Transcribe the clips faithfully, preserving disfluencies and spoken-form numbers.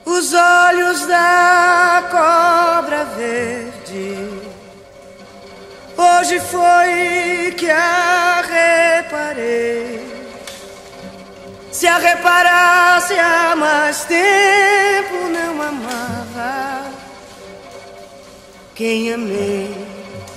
os olhos da cobra verde. Hoje foi que a reparei. Se a reparasse há mais tempo, não amava quem amei.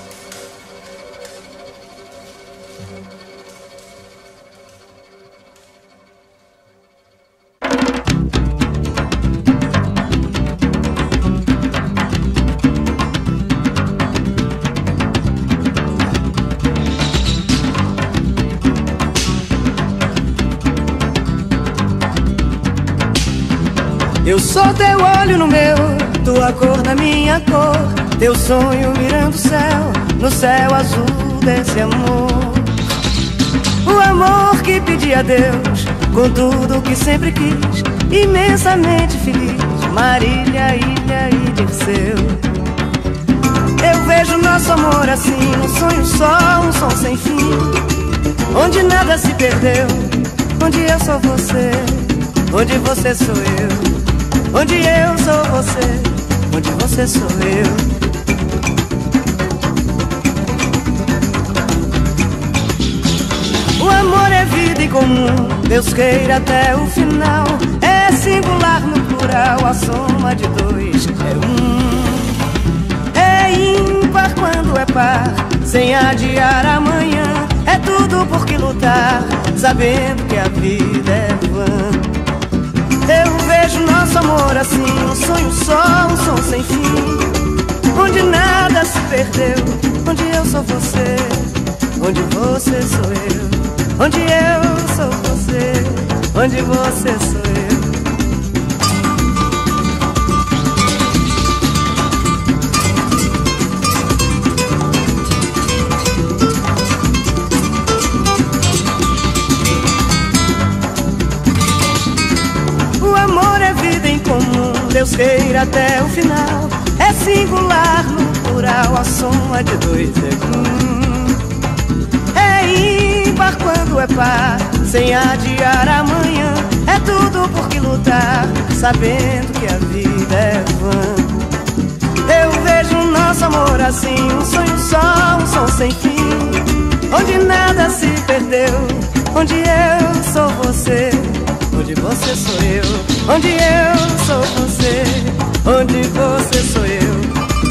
Eu sou teu olho no meu, tua cor na minha cor, teu sonho mirando o céu, no céu azul desse amor. O amor que pedi a Deus, com tudo que sempre quis, imensamente feliz, Marília, Ilha e Dirceu. Eu vejo nosso amor assim, um sonho só, um som sem fim, onde nada se perdeu, onde eu sou você, onde você sou eu. Onde eu sou você, onde você sou eu. O amor é vida em comum, Deus queira até o final. É singular no plural, a soma de dois é um. É ímpar quando é par, sem adiar amanhã. É tudo por que lutar, sabendo que a vida é vã. Eu vejo nosso amor assim, um sonho só, um som sem fim, onde nada se perdeu, onde eu sou você, onde você sou eu, onde eu sou você, onde você sou eu. Deus queira até o final, é singular no plural, a soma de dois é um. É ímpar quando é par, sem adiar amanhã. É tudo por que lutar, sabendo que a vida é vã. Eu vejo nosso amor assim, um sonho só, um som sem fim, onde nada se perdeu, onde eu sou você, onde você sou eu, onde eu sou você, onde você sou eu.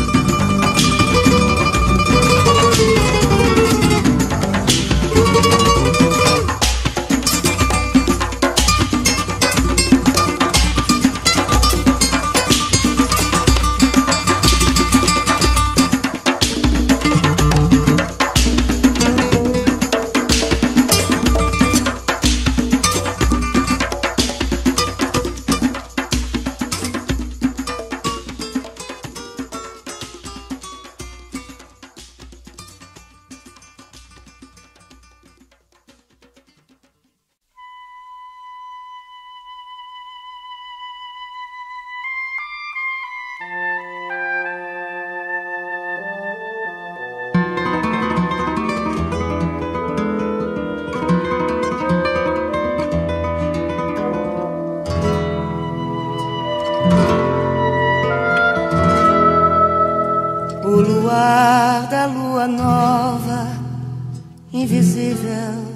O luar da lua nova, invisível,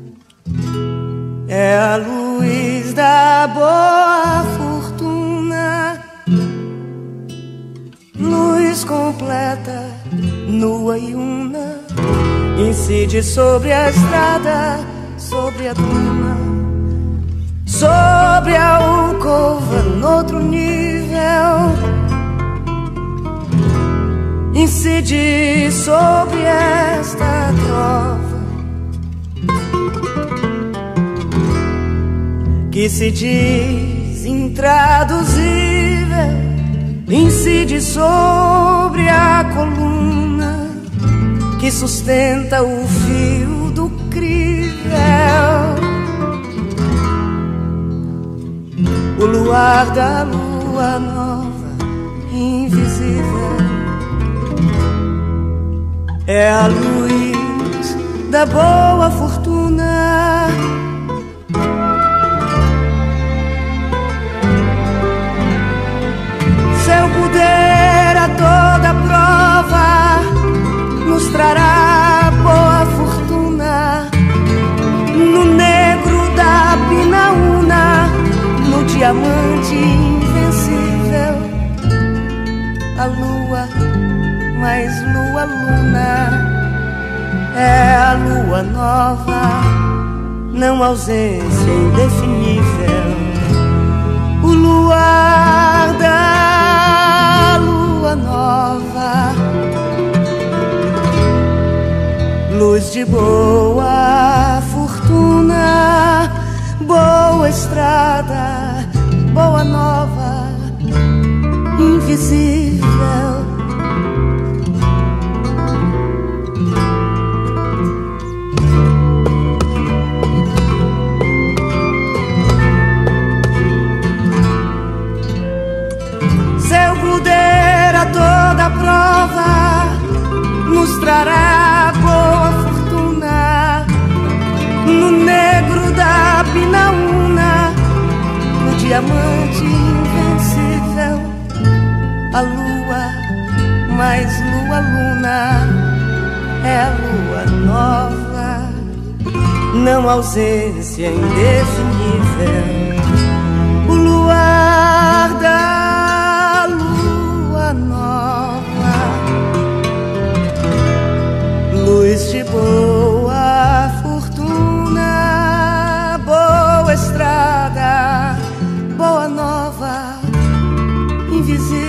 é a luz da boa fortuna. Luz completa, nua e una, incide sobre a estrada, sobre a duna, sobre a alcova, noutro nível. Incide sobre esta trova que se diz intraduzível. Incide sobre a coluna que sustenta o fio do crível. O luar da lua nova, invisível, é a luz da boa fortuna. diamante invencível, a lua, mais lua, luna, é a lua nova, não ausência indefinível, o luar da lua nova, luz de boa fortuna, boa estrada, boa nova, invisível. Se eu puder a toda prova mostrará boa fortuna no negro da pinaúna, no diamante invencível, a lua, mais lua, luna, é a lua nova, não ausência indefinível, o luar da lua nova, luz de boa fortuna, boa estrada, boa nova, invisível.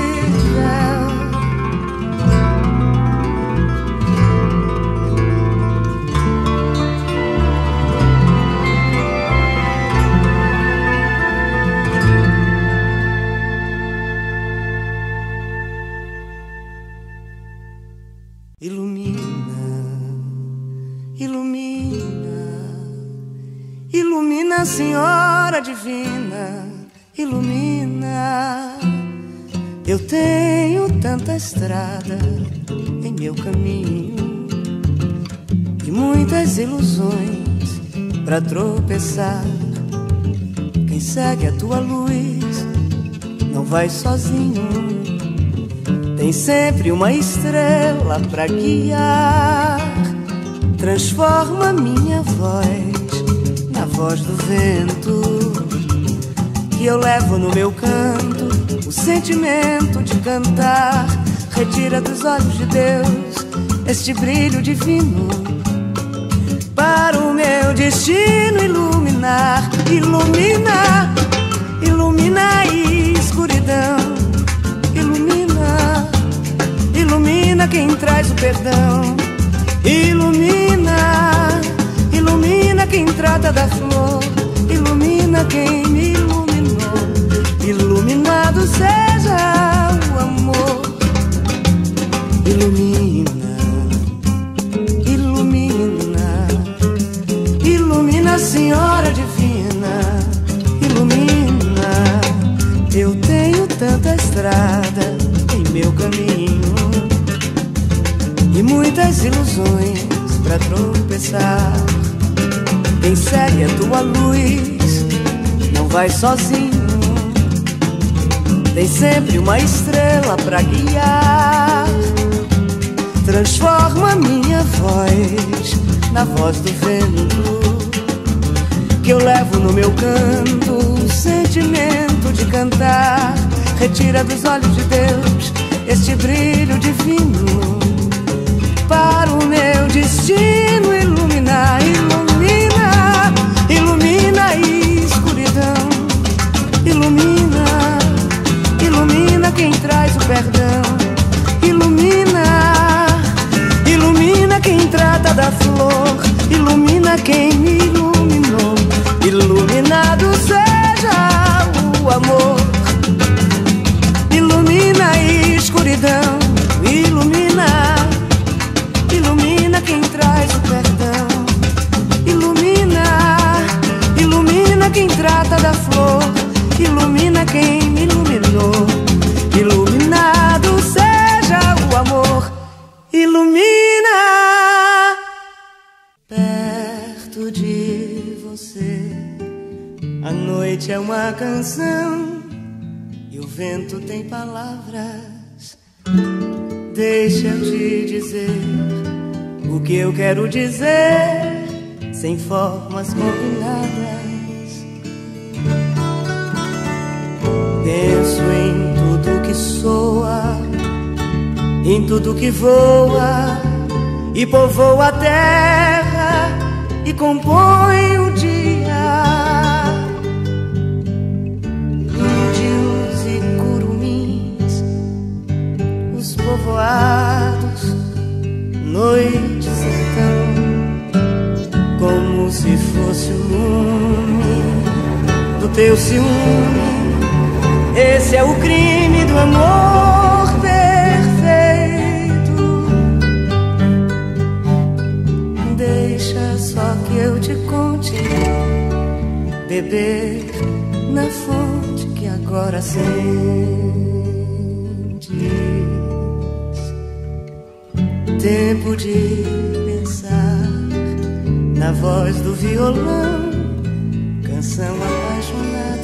Ilumina, Senhora Divina, ilumina. Eu tenho tanta estrada em meu caminho e muitas ilusões pra tropeçar. Quem segue a tua luz não vai sozinho, tem sempre uma estrela pra guiar. Transforma minha voz na voz do vento, que eu levo no meu canto o sentimento de cantar. Retira dos olhos de Deus este brilho divino, para o meu destino iluminar. Ilumina, ilumina a escuridão, ilumina, ilumina quem traz o perdão. Ilumina, ilumina quem trata da flor, ilumina quem me iluminou. Iluminado seja o amor. Ilumina, ilumina, ilumina, Senhora Divina, ilumina. Eu tenho tanta estrada em meu caminho e muitas ilusões pra tropeçar. Quem segue a tua luz não vai sozinho, tem sempre uma estrela pra guiar. Transforma minha voz na voz do vento, que eu levo no meu canto o sentimento de cantar. Retira dos olhos de Deus este brilho divino, para o meu destino iluminar. Ilumina, ilumina a escuridão, ilumina, ilumina quem traz o perdão. Ilumina, ilumina quem trata da flor, ilumina quem me iluminou. Iluminado seja o amor. Ilumina a escuridão, ilumina, ilumina quem traz o perdão. Ilumina, ilumina quem trata da flor, ilumina quem me iluminou. Iluminado seja o amor. Ilumina. Perto de você a noite é uma canção e o vento tem palavras. Deixa eu te dizer o que eu quero dizer, sem formas combinadas. em tudo que voa e povoa a terra e compõe o dia. Índios e curumins, os povoados, noite sertão, como se fosse o lume do teu ciúme. Esse é o crime do amor perfeito. Deixa só que eu te conte, beber na fonte que agora sentes. Tempo de pensar na voz do violão, canção apaixonada,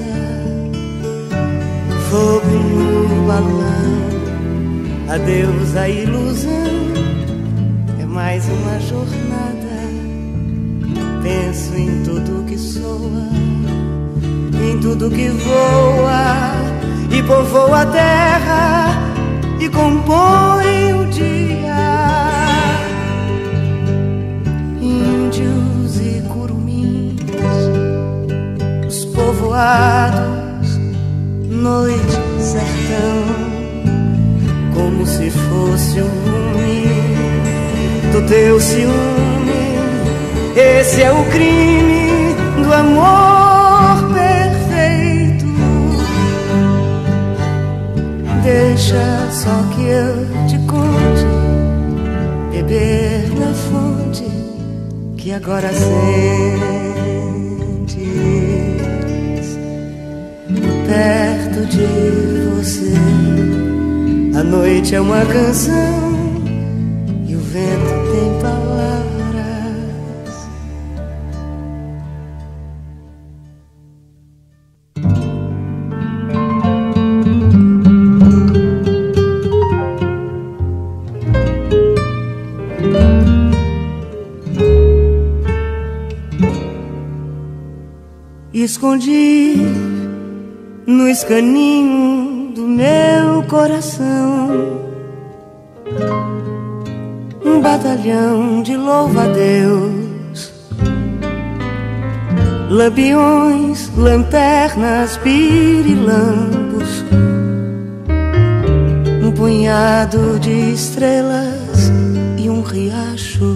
fogo no balão, adeus a ilusão, é mais uma jornada. Penso em tudo que soa, em tudo que voa e povoa a terra e compõe o dia. Índios e curumins, os povoados, noite, sertão, como se fosse um lume do teu ciúme. Esse é o crime do amor perfeito. Deixa só que eu te conte, beber na fonte que agora sentes. Perto de você, a noite é uma canção e o vento tem palavras. Escondi no escaninho do meu coração um batalhão de louva-a-Deus, lampiões, lanternas, pirilampos, um punhado de estrelas e um riacho.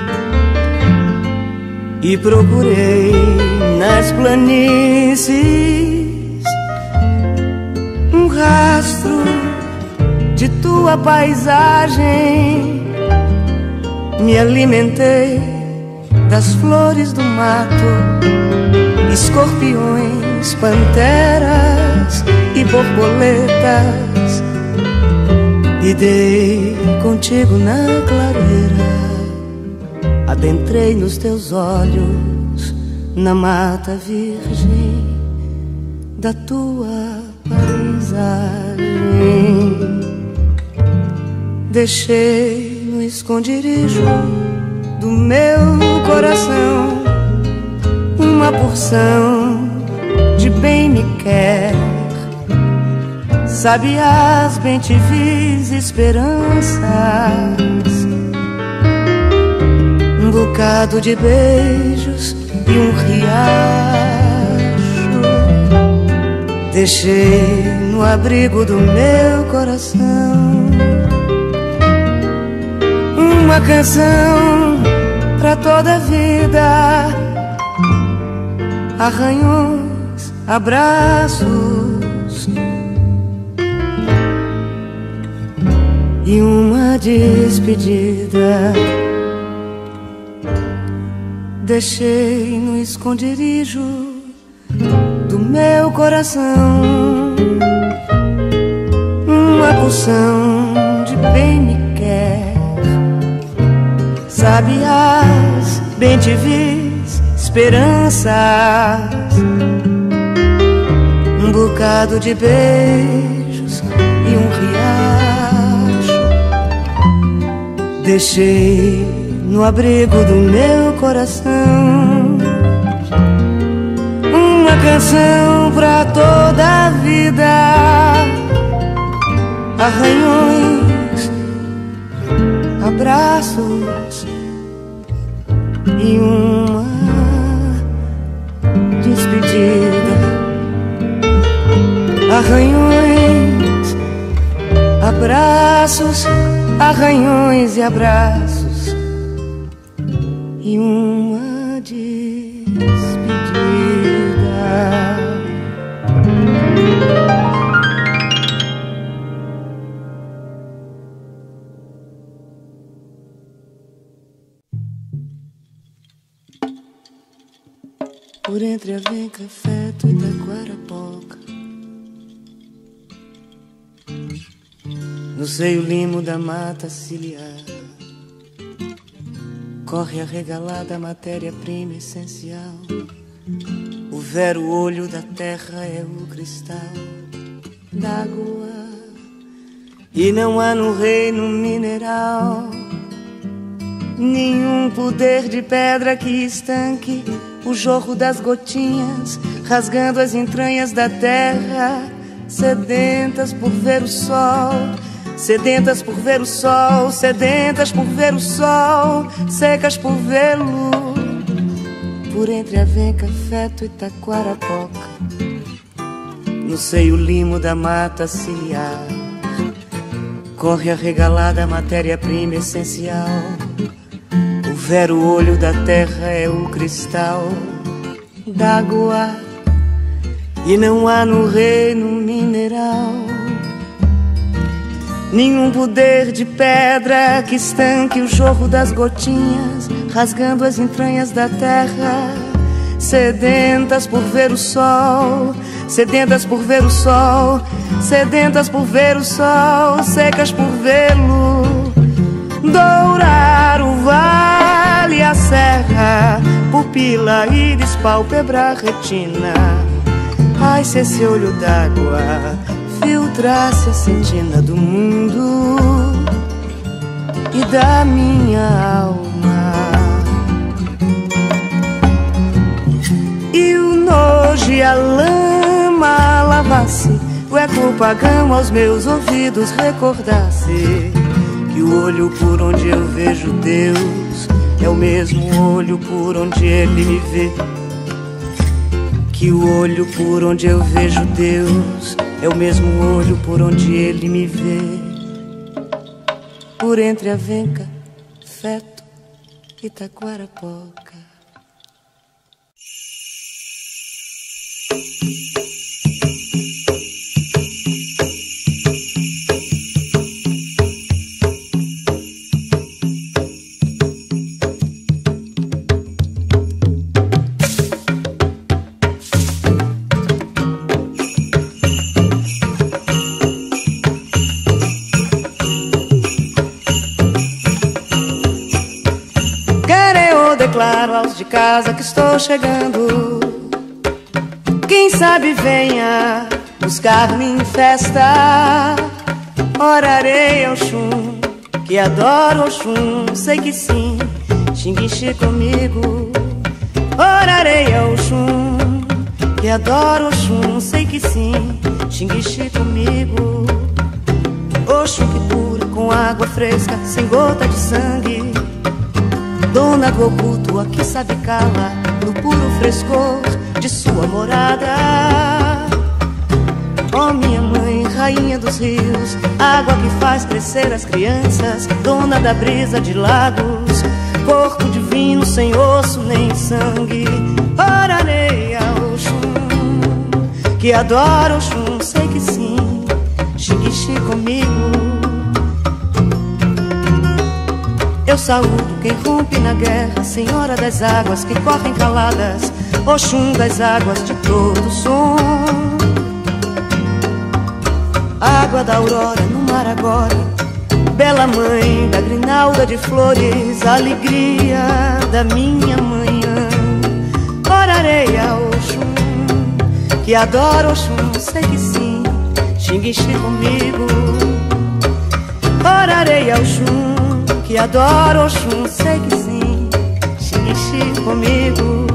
E procurei nas planícies um rastro de tua paisagem. Me alimentei das flores do mato, escorpiões, panteras e borboletas, e dei contigo na clareira. Adentrei nos teus olhos, na mata virgem da tua paisagem. Deixei no esconderijo do meu coração uma porção de bem me quer, sabiás, bem-te-vis, esperanças, um bocado de beijos e um riacho. Deixei no abrigo do meu coração uma canção pra toda a vida, arranhões, abraços e uma despedida. Deixei no esconderijo do meu coração uma porção de bem me quer, sabiás, bem-te-vis, esperanças, um bocado de beijos e um riacho. Deixei no abrigo do meu coração uma canção pra toda a vida, arranhões, abraços e uma despedida. Arranhões, abraços, arranhões e abraços e uma despedida. Por entre Avenca, Feto e Taquarapoca, no seio limo da mata ciliar, corre a regalada matéria-prima essencial. O vero olho da terra é o cristal d'água, e não há no reino mineral nenhum poder de pedra que estanque o jorro das gotinhas, rasgando as entranhas da terra, sedentas por ver o sol, sedentas por ver o sol, sedentas por ver o sol, secas por vê-lo. Por entre Avenca, Feto e Taquarapoca, no seio limo da mata ciliar, corre a regalada matéria-prima essencial. O vero olho da terra é o cristal d'água, e não há no reino mineral nenhum poder de pedra que estanque o jorro das gotinhas, rasgando as entranhas da terra, sedentas por ver o sol, sedentas por ver o sol, sedentas por ver o sol, secas por vê-lo. Dourar o vale, a serra, pupila, íris, pálpebra, retina. Ai, se esse olho d'água filtrasse a sentina do mundo e da minha alma, e o nojo e a lama lavasse, o eco pagão aos meus ouvidos recordasse que o olho por onde eu vejo Deus é o mesmo olho por onde Ele me vê. Que o olho por onde eu vejo Deus é o mesmo olho por onde Ele me vê. Por entre Avenca, Feto e Taquarapoca. Declaro aos de casa que estou chegando. Quem sabe venha buscar-me em festa. Orarei ao Xum, que adoro Oxum, sei que sim, xinguixi comigo. Orarei ao Xum, que adoro Oxum, sei que sim, xinguixi comigo. Oxum que cura com água fresca, sem gota de sangue. Dona do oculto, a que sabe cala no puro frescor de sua morada. Ó minha mãe, rainha dos rios, água que faz crescer as crianças, dona da brisa de lagos, corpo divino sem osso nem sangue. Orarei ao Oxum, que adoro Oxum, sei que sim, xinguixi comigo. Eu saúdo quem rompe na guerra, Senhora das águas que correm caladas, Oxum das águas de todo som. Água da aurora no mar agora, bela mãe da grinalda de flores, alegria da minha manhã. Orarei a Oxum, que adoro Oxum, sei que sim, xinguixi comigo. Orarei ao Oxum, que adoro Oxum, sei que sim, xinguixi comigo.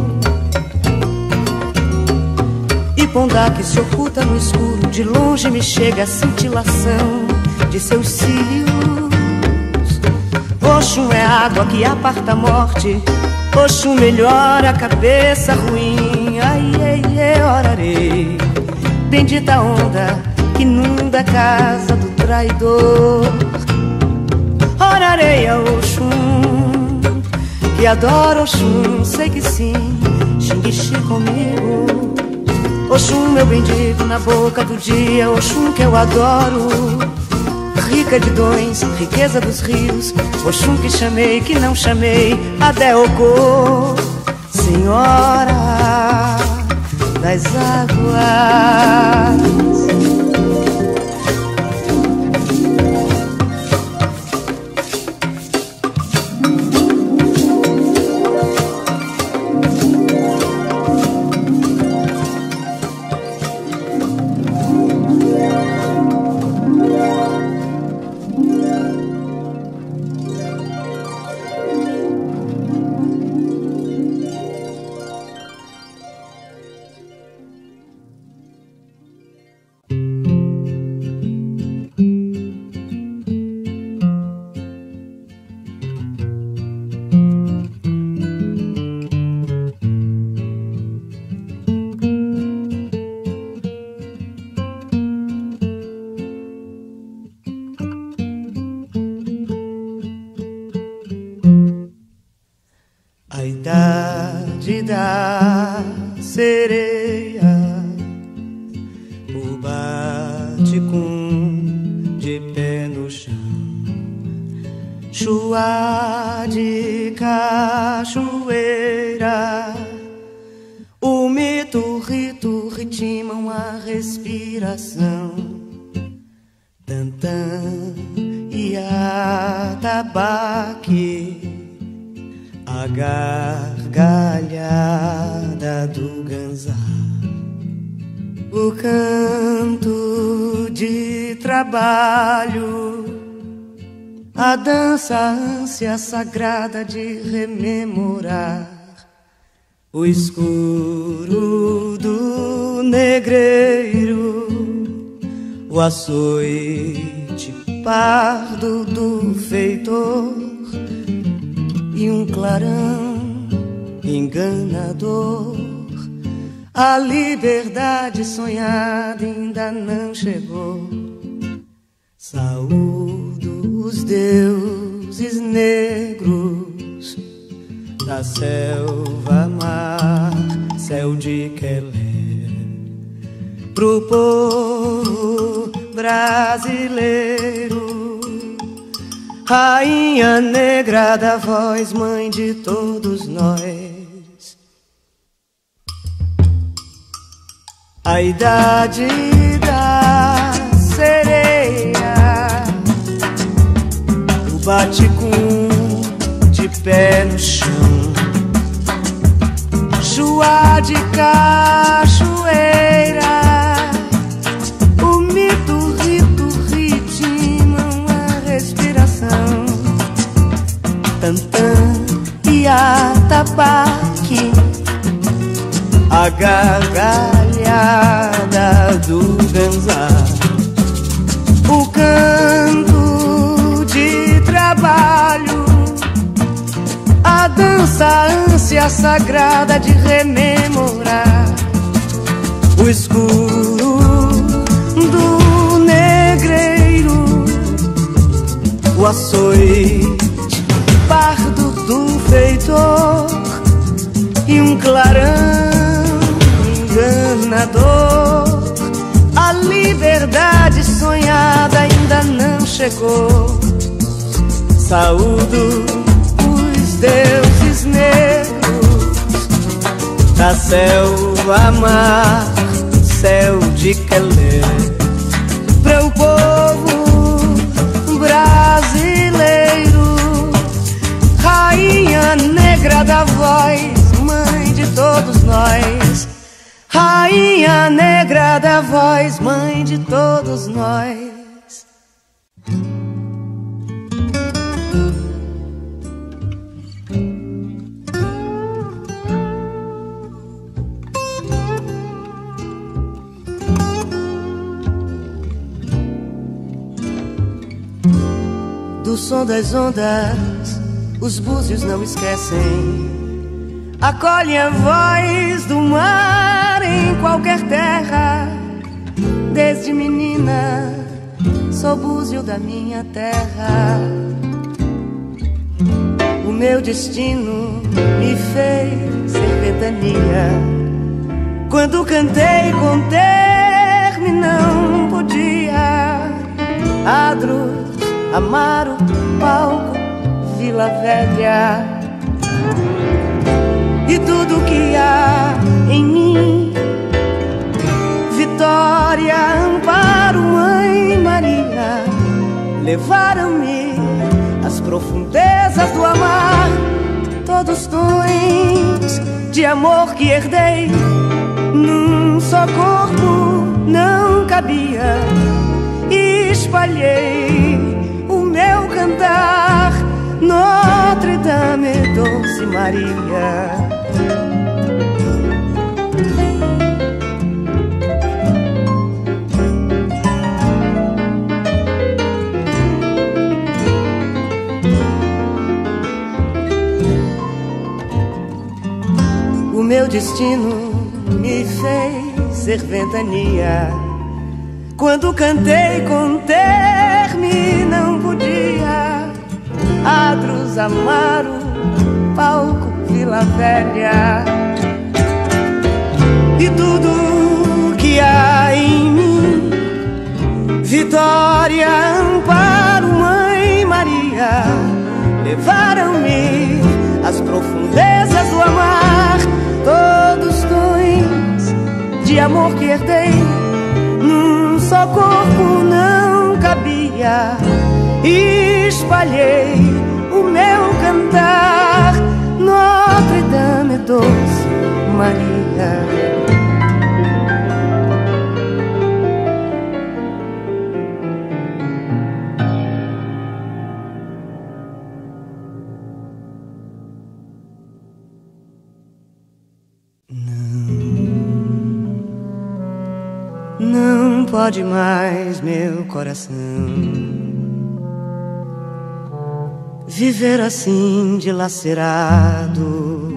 E Pondá que se oculta no escuro, de longe me chega a cintilação de seus cílios. Oxum é água que aparta a morte, Oxum melhora a cabeça ruim. Ai, ai, ai, orarei. Bendita onda que inunda a casa do traidor. Orarei a Oxum, que adora Oxum, sei que sim, xinguixi comigo. Oxum, meu bendito, na boca do dia, Oxum que eu adoro. Rica de dons, riqueza dos rios, Oxum que chamei, que não chamei, Adeocô, Senhora das águas. A idade da sereia, o bate-cum de pé no chão, chuá de cachoeira, o mito, o rito ritmam a respiração, tantã e atabaque, a gargalhada do ganzá, o canto de trabalho, a dança, a ânsia sagrada de rememorar o escuro do negreiro, o açoite pardo do feitor e um clarão enganador. A liberdade sonhada ainda não chegou. Saúdo os deuses negros da selva, mar, céu de Quelé, pro povo brasileiro. Rainha negra da voz, mãe de todos nós. A idade da sereia, o bate-cum de pé no chão, chuá de cachoeira, o mito, o rito ritmam a respiração, tantã e atabaque, a gargalhada do ganzá, o canto de trabalho, a dança, a ânsia sagrada de rememorar o escuro do negreiro, o açoite pardo do feitor e um clarão enganador. A liberdade sonhada ainda não chegou. Saúdo os deuses negros da selva, mar, céu de Quelé, para o povo brasileiro. Rainha negra da voz, mãe de todos nós. Rainha negra da voz, mãe de todos nós. do som das ondas, os búzios não esquecem. Acolhem a voz do mar em qualquer terra. Desde menina sou búzio da minha terra. O meu destino me fez ser ventania. Quando cantei com terme não podia. Adros, Amaro, Palco, Vila Velha. E tudo que há em mim, Vitória, Amparo, Mãe Maria, levaram-me às profundezas do amar. Todos tons de amor que herdei num só corpo não cabia. E espalhei o meu cantar, Notre Dame, Doce Maria. O meu destino me fez ser ventania. Quando cantei com terme não podia. Adros, Amaro, Palco, Vila Velha. E tudo que há em mim, Vitória, Amparo, Mãe Maria, levaram-me às profundezas do amar. Todos tons de amor que herdei num só corpo não cabia. E espalhei o meu cantar, Notre Dame, Doce Maria. Não pode mais meu coração viver assim dilacerado,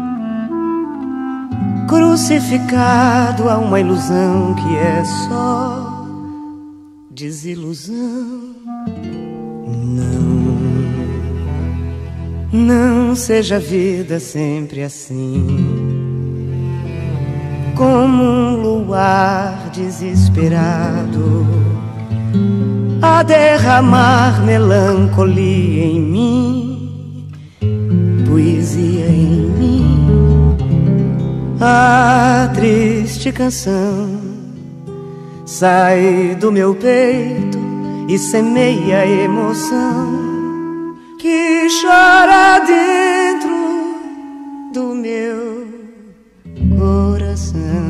crucificado a uma ilusão que é só desilusão. Não, não seja a vida sempre assim, como um luar desesperado a derramar melancolia em mim, poesia em mim. A triste canção sai do meu peito e semeia a emoção que chora dentro do meu coração.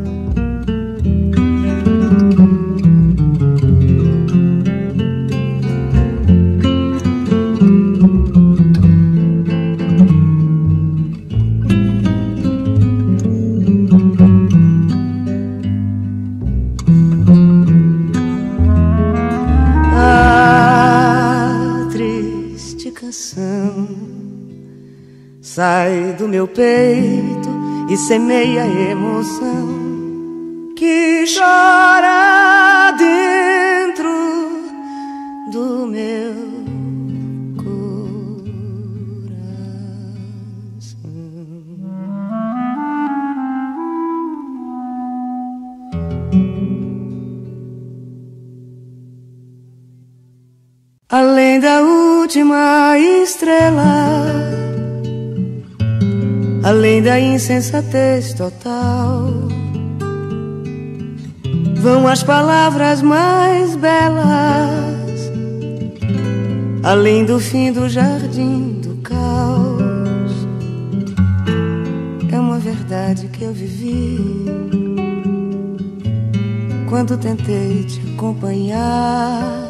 Sai do meu peito e semeia a emoção que chora dentro do meu coração. Além da última estrela, além da insensatez total, vão as palavras mais belas, além do fim do jardim do caos. É uma verdade que eu vivi quando tentei te acompanhar.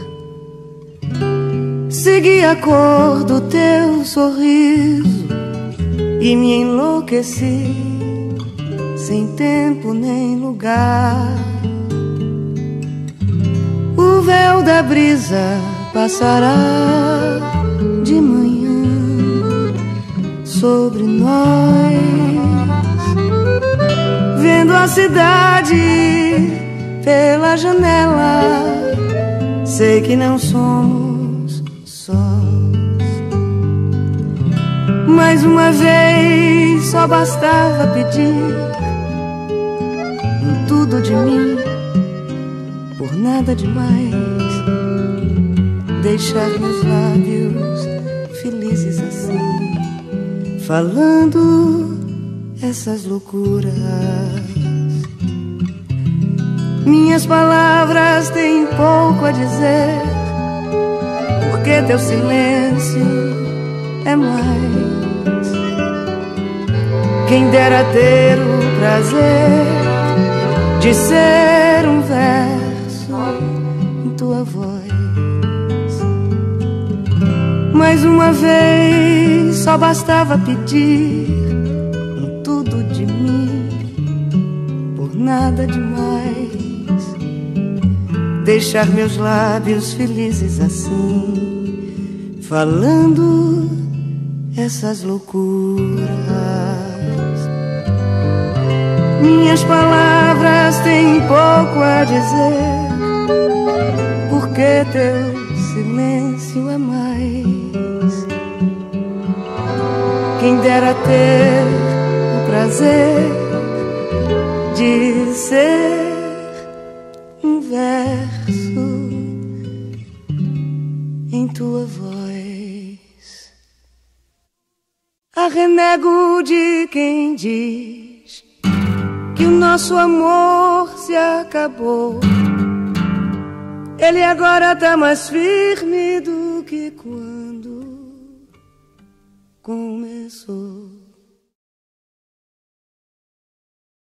Segui a cor do teu sorriso e me enlouqueci, sem tempo nem lugar. O véu da brisa passará de manhã sobre nós, vendo a cidade pela janela. Sei que não somos sós. Mais uma vez só bastava pedir um tudo de mim, por nada demais, deixar meus lábios felizes assim, falando essas loucuras. Minhas palavras têm pouco a dizer, porque teu silêncio é mais. Quem dera ter o prazer de ser um verso em tua voz. Mais uma vez só bastava pedir um tudo de mim, por nada demais, deixar meus lábios felizes assim, falando essas loucuras. Minhas palavras têm pouco a dizer, porque teu silêncio é mais. Quem dera ter o prazer de ser um verso em tua voz. A renego de quem diz que o nosso amor se acabou. Ele agora tá mais firme do que quando começou.